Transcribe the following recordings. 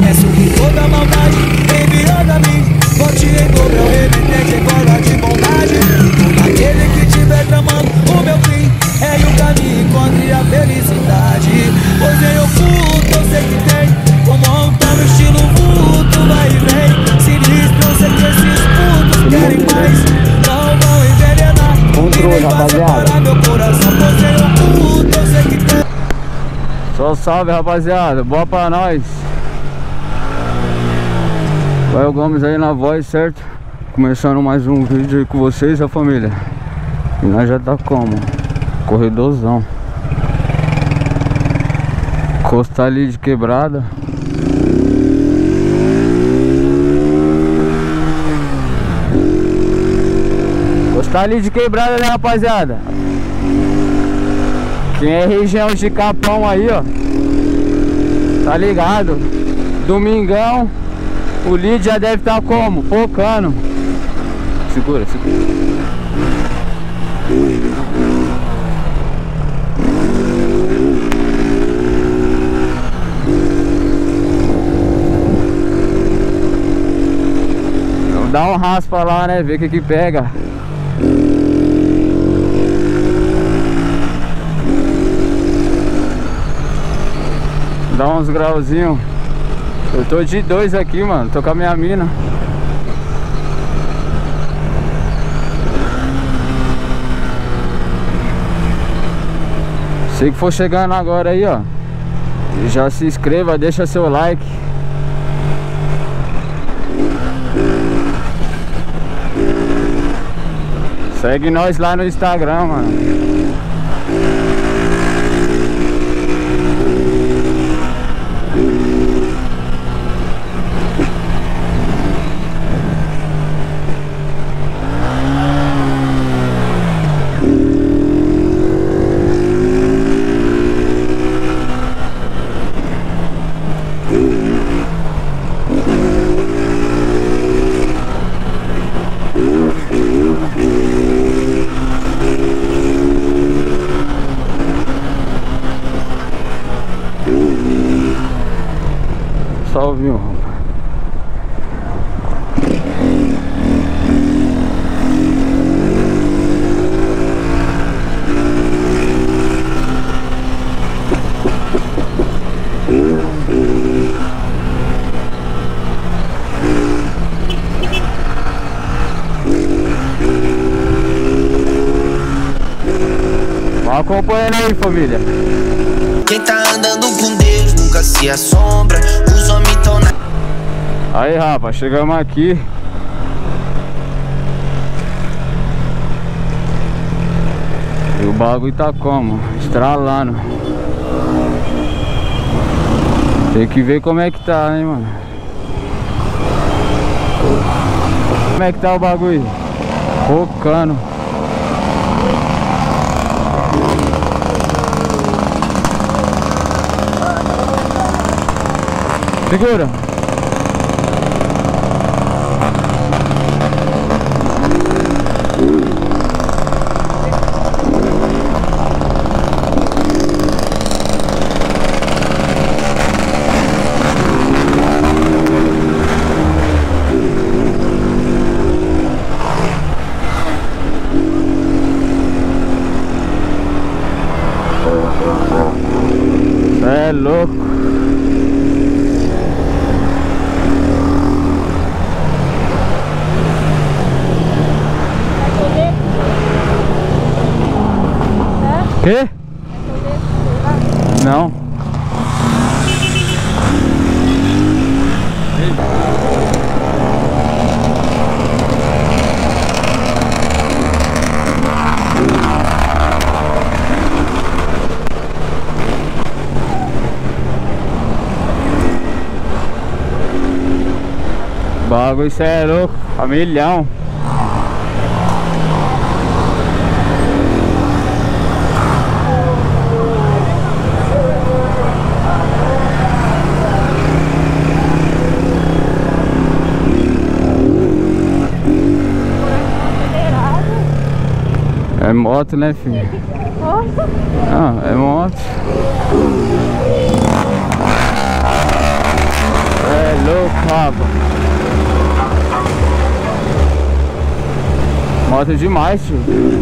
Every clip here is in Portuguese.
Peço que toda maldade enviou a mim volte em dobro, eu remetente em forma de bondade. Todo aquele que tiver tramando o meu fim, é o caminho, encontre a felicidade. Pois em oculto eu sei que tem como tá no estilo vulto, vai e vem. Sinistro, eu sei que esses putos querem mais, não vão envenenar e nem vai separar meu coração. Pois em oculto eu sei que tem. Só salve, rapaziada, boa pra nós. Vai o Gomes aí na voz, certo? Começando mais um vídeo aí com vocês, a família. E nós já tá como? Corredorzão. Costa ali de quebrada. Costa ali de quebrada, né, rapaziada? Quem é região de Capão aí, ó, tá ligado? Domingão, o lead já deve estar como? Focando. Segura, segura. Vamos dar um raspa lá, né? Ver o que pega. Dá uns grauzinhos. Eu tô de 2 aqui, mano. Tô com a minha mina. Você que for chegando agora aí, ó, já se inscreva, deixa seu like. Segue nós lá no Instagram, mano. Salve, ó. Vai acompanhando aí, família. Quem tá andando com Deus nunca se assombra. Os homens tão na... Aí, rapaz, chegamos aqui. E o bagulho tá como? Estralando. Tem que ver como é que tá, hein, mano. Como é que tá o bagulho? Focando. Segura. É louco. Quê? Não. Bagulho, isso é louco, a milhão. É moto, né, filho? Ah, é moto. É rapa. Moto demais, tio.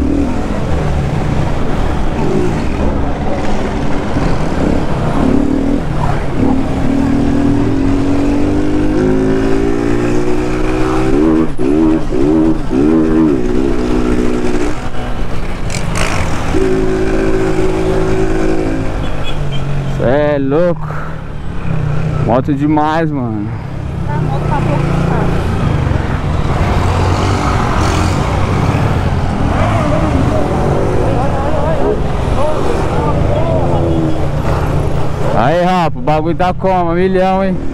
Cê é louco. Moto demais, mano. A moto tá pouco. Aí, rapaz, o bagulho tá como? 1 milhão, hein?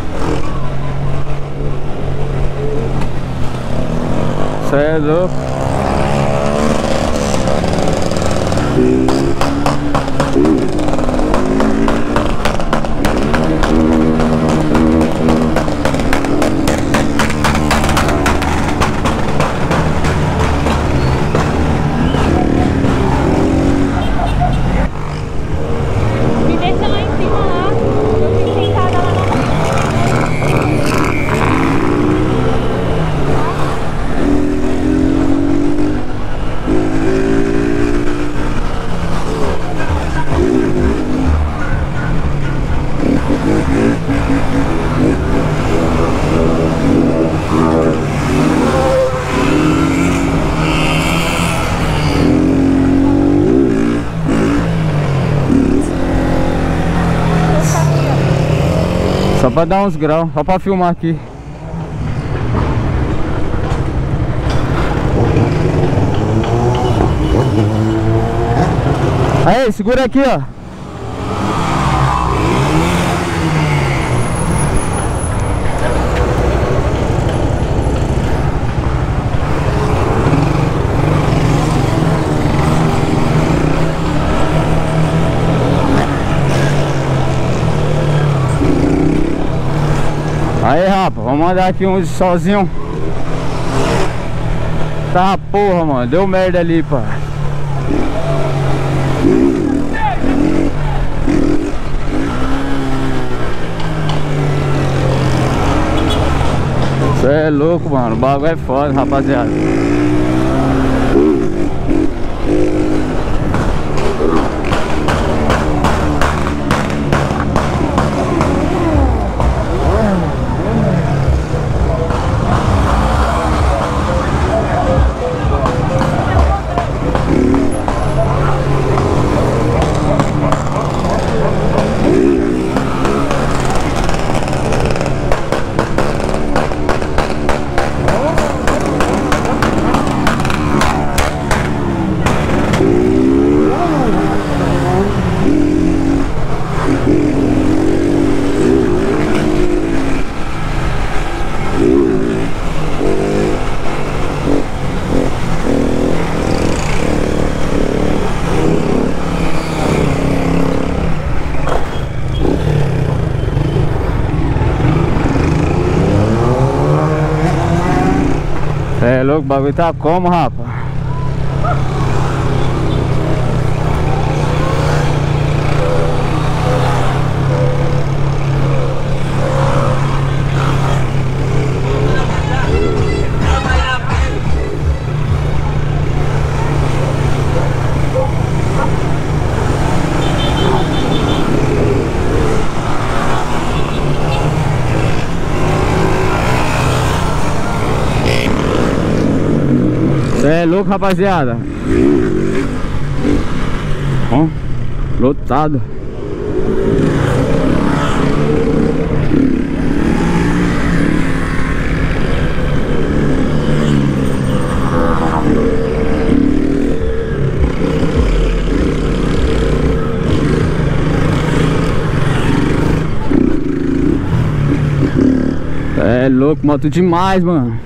Cê é louco. Me deixa lá em cima lá. Eu fico sentada lá na Só pra dar uns graus, só pra filmar aqui. Aí, segura aqui, ó. Aí, rapaz, vamos mandar aqui uns sozinho. Tá porra, mano, deu merda ali, pá. Cê é louco, mano, o bagulho é foda, rapaziada. É louco, o bagulho tá como, rapaz? É louco, rapaziada. Ó, lotado. É louco, moto demais, mano.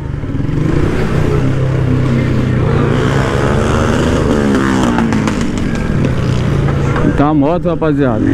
Tá a moto, rapaziada.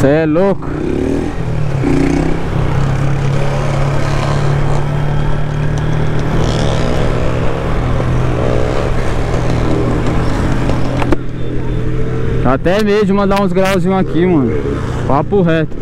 Cê é louco. Dá até medo de mandar uns grauzinhos aqui, mano. Papo reto.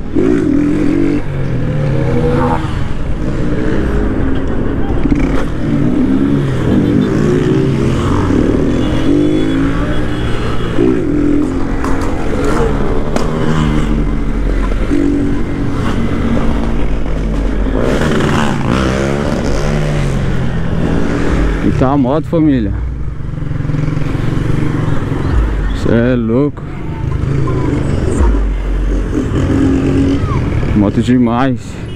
E tá a moto, família. Cê é louco. Moto demais.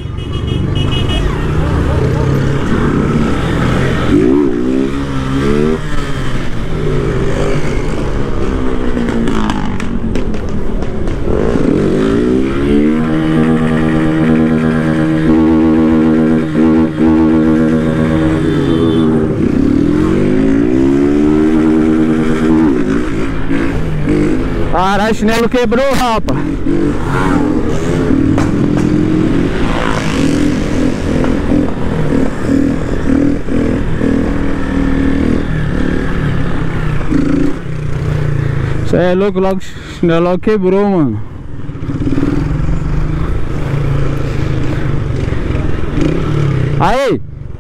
Caralho, o chinelo quebrou, rapaz. Cê é louco, logo o chinelo logo quebrou, mano. Aí!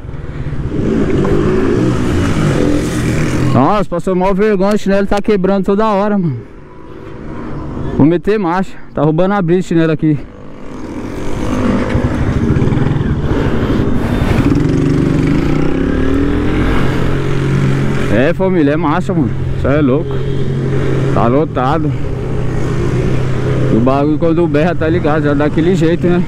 Nossa, passou mó vergonha, o chinelo tá quebrando toda hora, mano. Vou meter marcha, tá roubando a brisa o chinelo aqui. É, família, é marcha, mano. Isso é louco. Tá lotado. O bagulho quando berra, tá ligado, já dá aquele jeito, né?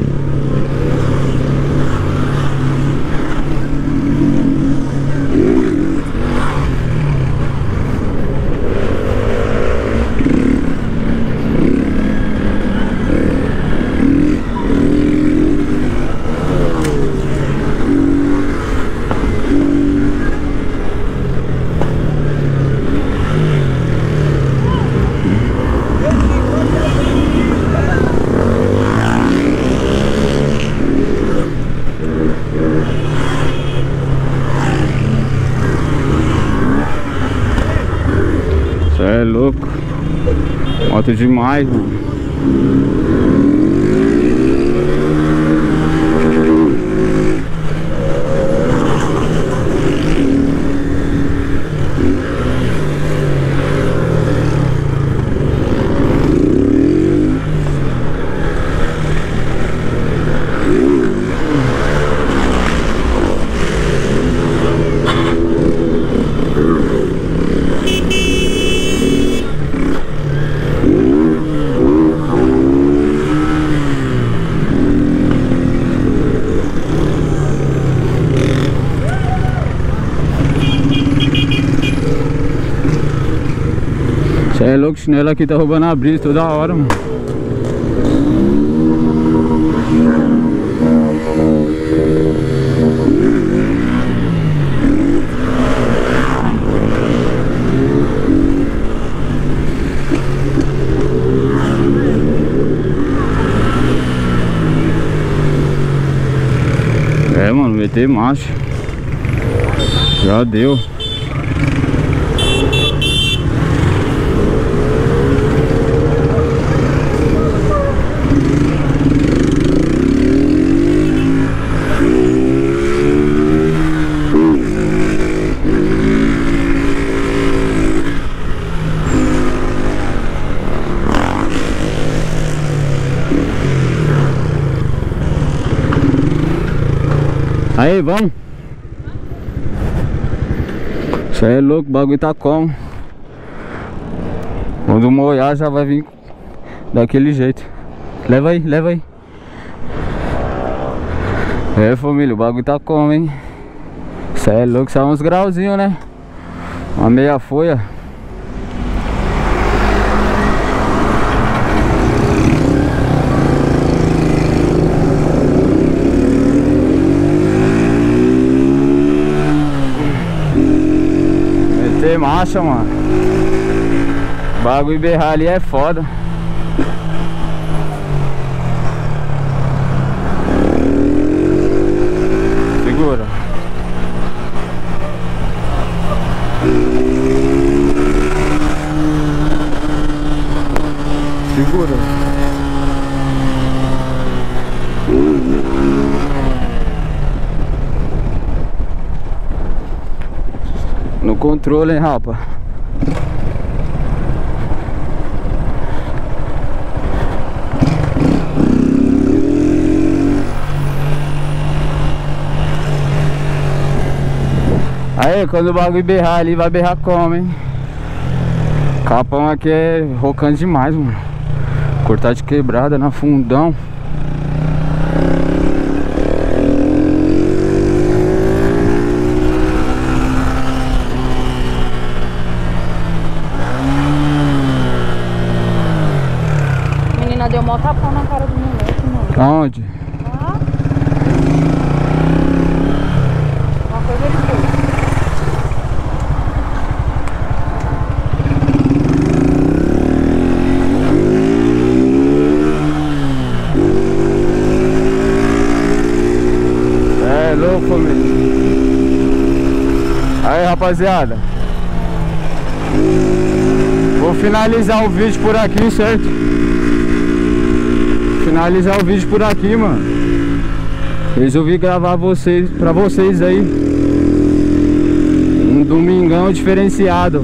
É louco. Moto demais, mano. Cê é louco, o chinelo aqui tá roubando a brisa toda hora, mano. É, mano, meter marcha. Já deu. Aí, vamos. Isso aí é louco, o bagulho tá como. Quando molhar já vai vir daquele jeito. Leva aí, leva aí. É, família, o bagulho tá como, hein. Isso aí é louco, só uns grauzinhos, né. Uma meia folha. Meter marcha, mano. O bagulho berrar ali é foda. Segura. No controle, hein, rapa. Aí, quando o bagulho berrar ali, vai berrar como, hein? Capão aqui é rocante demais, mano. Cortar de quebrada na fundão. Menina deu mó tapão na cara do moleque, mano. Aonde? Ah. Uma coisa ele fez. É louco, família. Aí, rapaziada, vou finalizar o vídeo por aqui, certo? Finalizar o vídeo por aqui, mano. Resolvi gravar pra vocês aí um domingão diferenciado,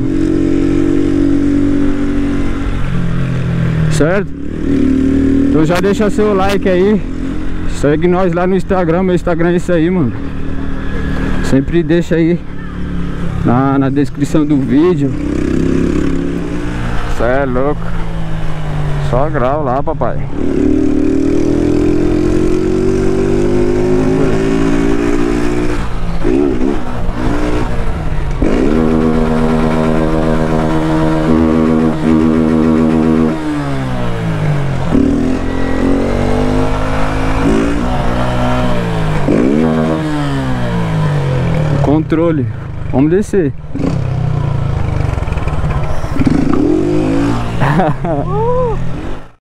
certo? Então já deixa seu like aí. Segue nós lá no Instagram, meu Instagram é isso aí, mano. Sempre deixa aí na descrição do vídeo. Cê é louco. Só grau lá, papai. Controle. Vamos descer.